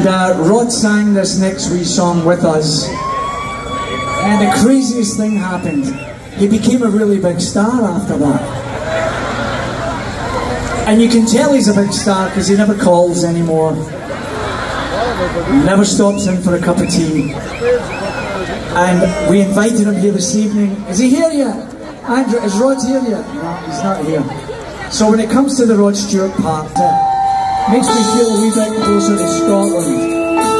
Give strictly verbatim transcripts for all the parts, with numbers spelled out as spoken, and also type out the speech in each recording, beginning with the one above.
And uh, Rod sang this next wee song with us. And the craziest thing happened. He became a really big star after that. And you can tell he's a big star because he never calls anymore. He never stops in for a cup of tea. And we invited him here this evening. Is he here yet? Andrew, is Rod here yet? No, he's not here. So when it comes to the Rod Stewart part, it makes me feel a wee bit closer to Scotland.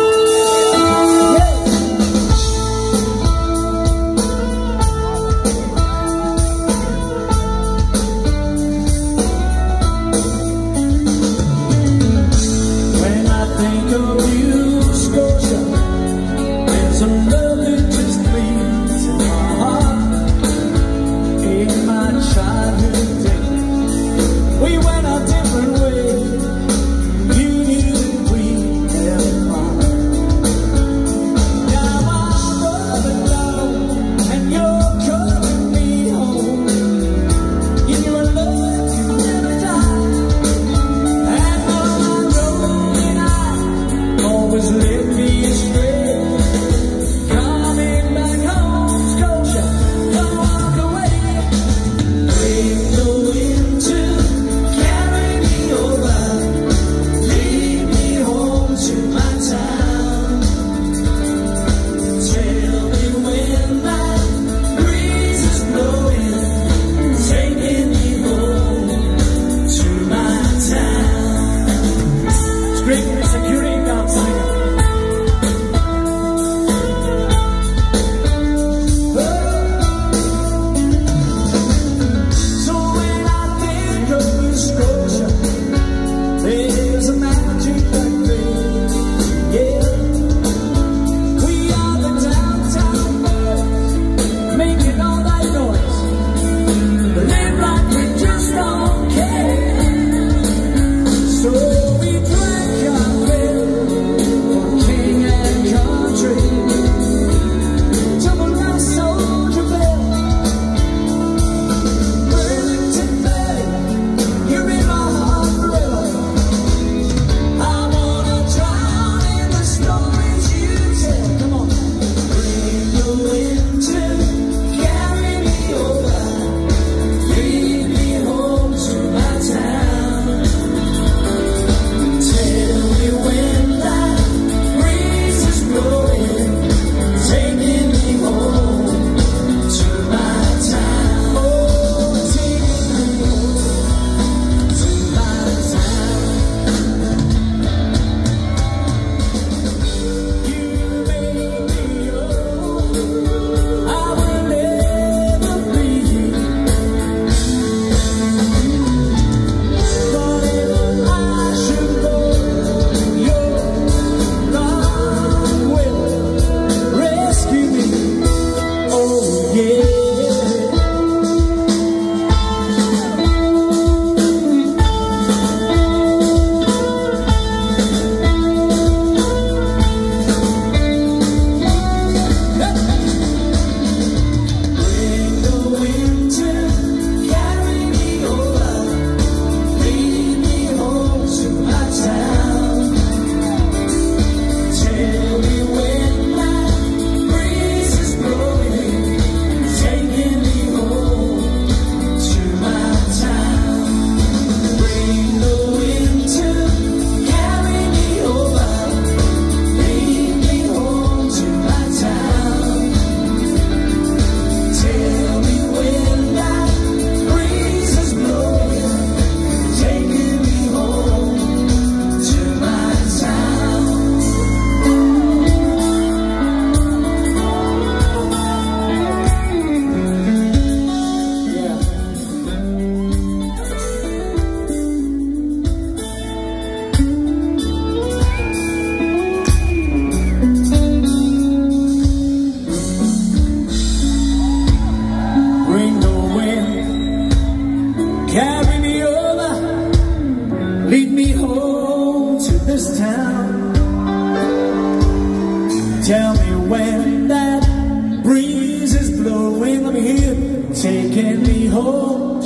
Tell me when that breeze is blowing. Let me hear it. Taking me home.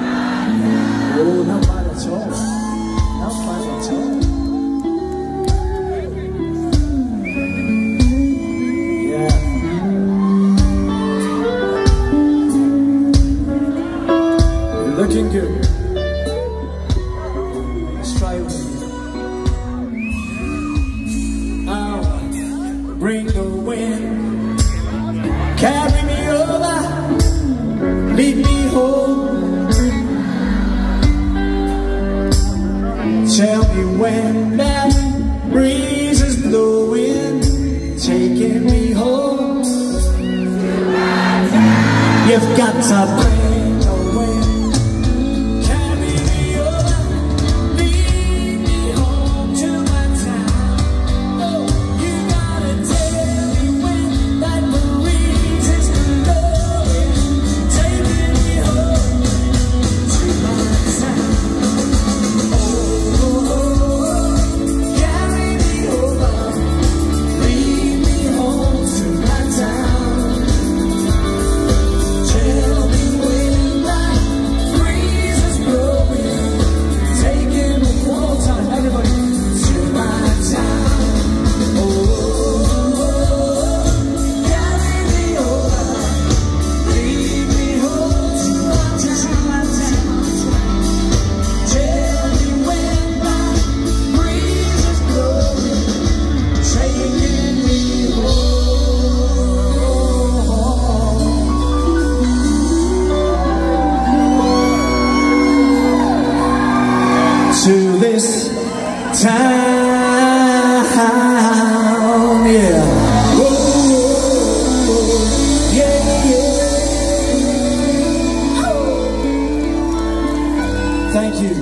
Oh, not bad at all. Not bad at all. looking good. Let's try it. I'll bring the wind, carry me over, lead me home. Tell me when that breeze is blowing, taking me home. You've got to bring the wind, carry me over, lead me home to my town. Oh, you gotta tell me when that breeze is blowing, taking me home to my town. To this town, yeah. Whoa, yeah, yeah. Thank you.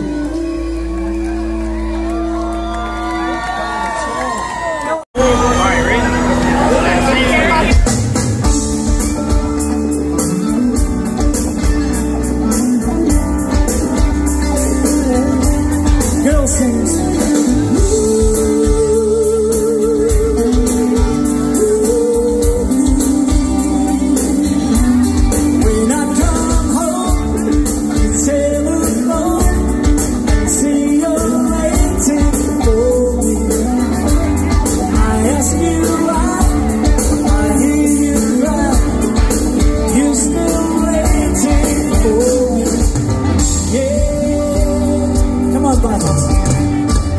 Girl sings. When I come home, you telephone and see you're waiting for me. I ask you why, I hear you cry, you're still waiting for me. Yeah, come on, Bathurst.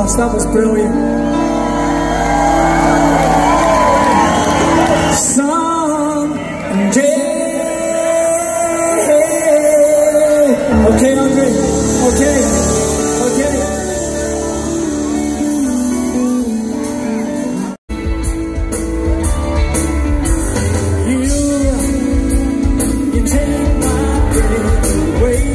gosh, that was brilliant. Someday. Okay, Andre. Okay. Okay. You, you take my breath away.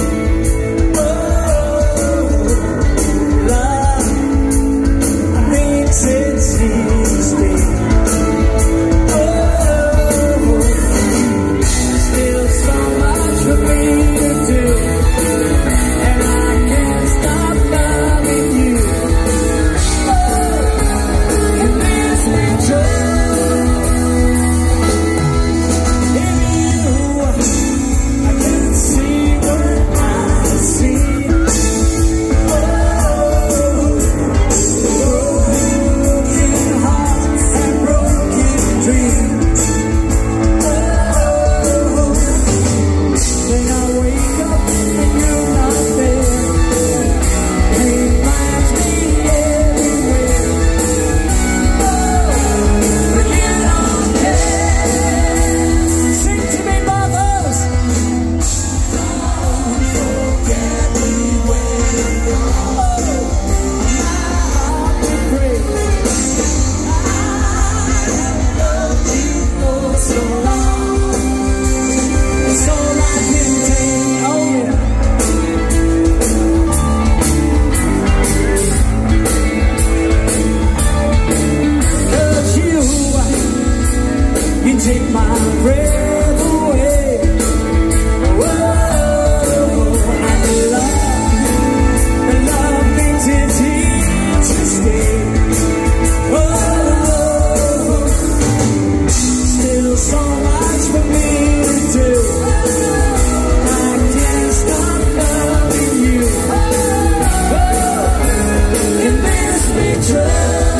Take my breath away. Whoa, and the love, the love makes it easy to stay. Whoa, still so much for me to do. I can't stop loving you. Whoa, it makes me true.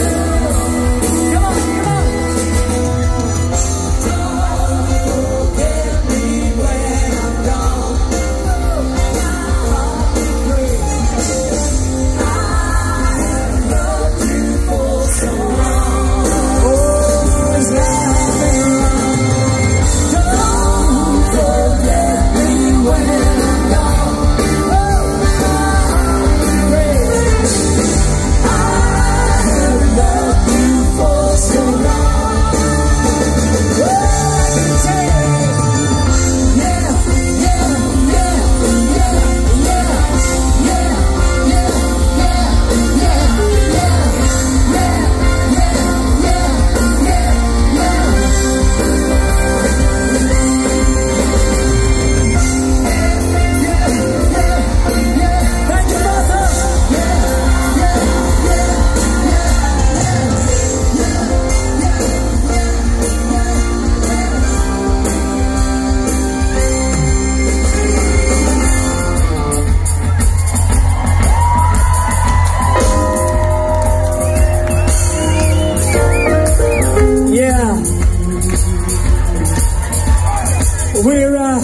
We're, uh,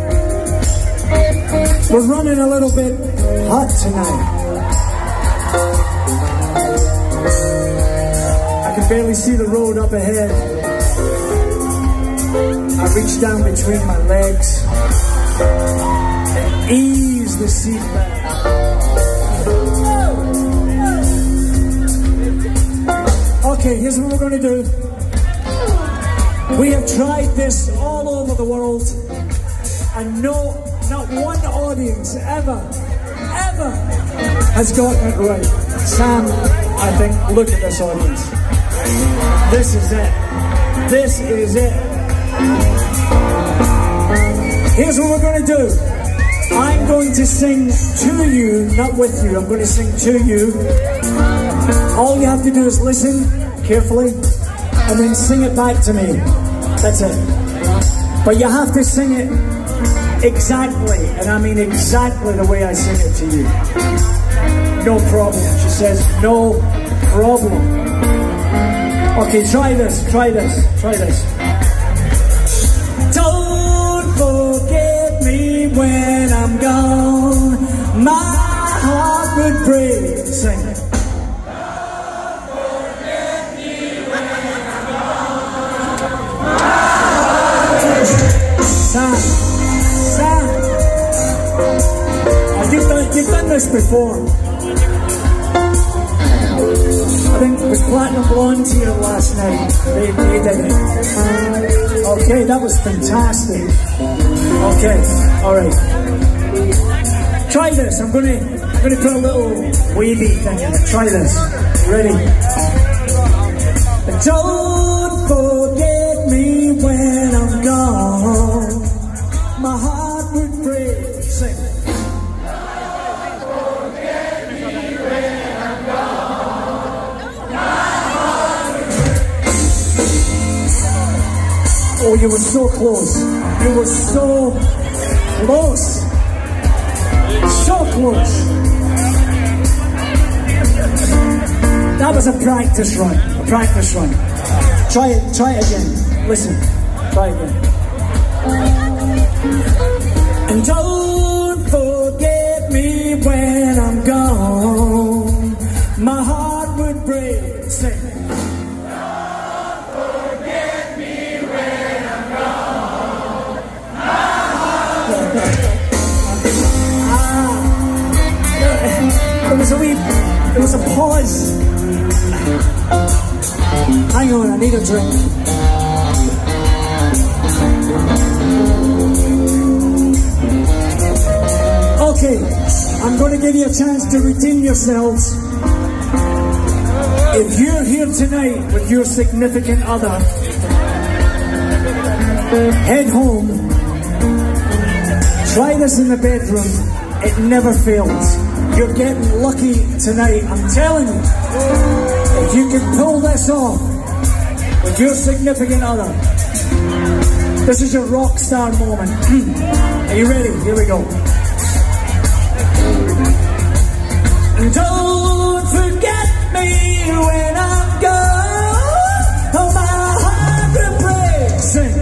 we're running a little bit hot tonight. I can barely see the road up ahead. I reach down between my legs and ease the seat back. Okay, here's what we're going to do. We have tried this all over the world, and no, not one audience ever, ever has gotten it right. Sam, I think, look at this audience. This is it. This is it. Here's what we're going to do. I'm going to sing to you, not with you. I'm going to sing to you. All you have to do is listen carefully and then sing it back to me. That's it. But you have to sing it exactly, and I mean exactly the way I sing it to you. No problem. She says, no problem. Okay, try this, try this, try this. Don't forget me when I'm gone. My heart would break. Sing it. before. I think it was Platinum Blonde here last night. They, they did it. Okay, that was fantastic. Okay, alright. Try this. I'm gonna I'm gonna put a little wavy thing in it. Try this. Ready? Don't forget me when I'm gone. My heart would break. Sing. Don't forget me when I'm gone. My heart would break. Oh, you were so close. You were so close. So close. That was a practice run. A practice run. Try it. Try it again. Listen. Try it again. And don't forget me when I'm gone. My heart would break. Sing. Don't forget me when I'm gone. My heart would break. Ah, there was a wee, there was a pause. Hang on, I need a drink. Okay, I'm going to give you a chance to redeem yourselves. If you're here tonight with your significant other, head home. Try this in the bedroom. It never fails. You're getting lucky tonight. I'm telling you. If you can pull this off with your significant other, this is your rock star moment. Are you ready? Here we go. Don't forget me when I'm gone. Oh, my heart will break. Sing.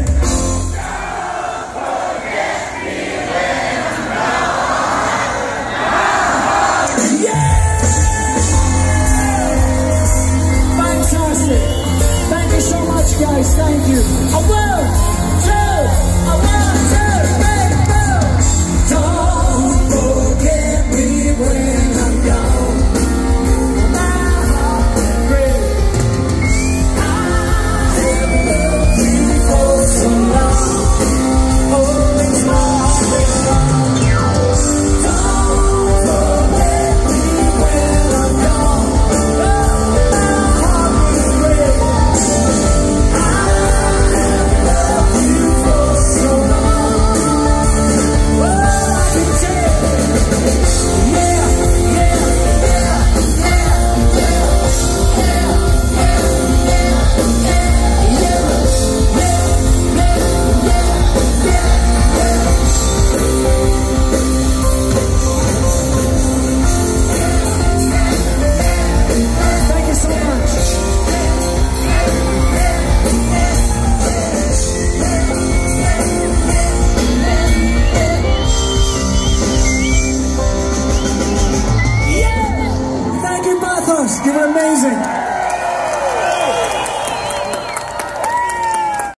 Thank you so much, guys. Thank you.